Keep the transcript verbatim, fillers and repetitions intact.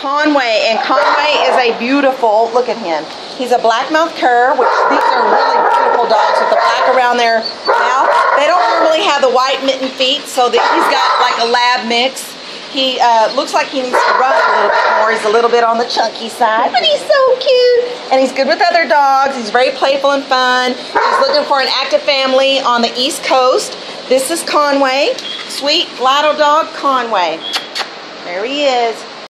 Conway, and Conway is a beautiful, look at him. He's a black-mouthed cur, which these are really beautiful dogs with the black around their mouth. They don't normally have the white mitten feet, so that he's got like a lab mix. He uh, looks like he needs to run a little bit more. He's a little bit on the chunky side, but he's so cute. And he's good with other dogs. He's very playful and fun. He's looking for an active family on the East Coast. This is Conway. Sweet Lytle dog, Conway. There he is.